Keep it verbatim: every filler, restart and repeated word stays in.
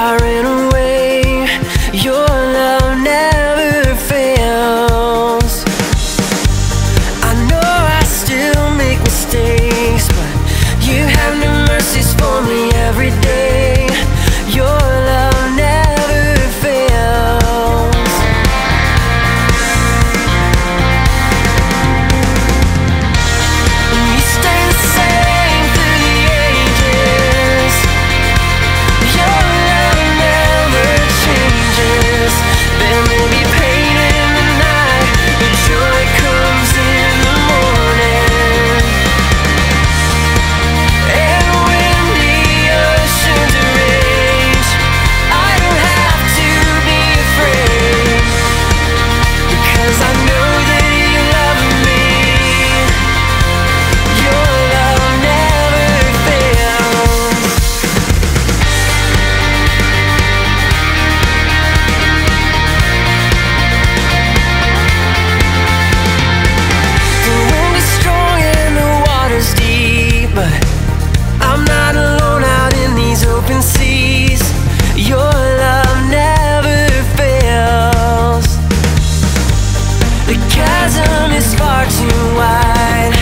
I ran away. Your love never fails. I know I still make mistakes, but you have new mercies for me every day. Your love never fails. And you stay the same through the ages. Your love never changes. There may be pain in the night, but joy comes in the morning. And when the oceans rage, I don't have to be afraid, because I know that you love me. Your love never fails. The wind is strong and the water's deep, but I'm not alone out in these open seas. Your love never fails. The chasm is far too wide.